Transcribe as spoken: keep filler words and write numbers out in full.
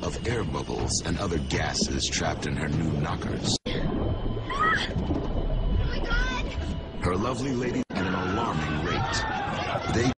of air bubbles and other gases trapped in her new knockers. Oh my God! Her lovely lady at an alarming rate. They